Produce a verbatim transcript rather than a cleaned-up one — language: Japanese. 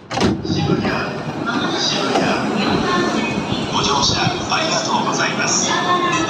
渋谷、渋谷。ご乗車ありがとうございます。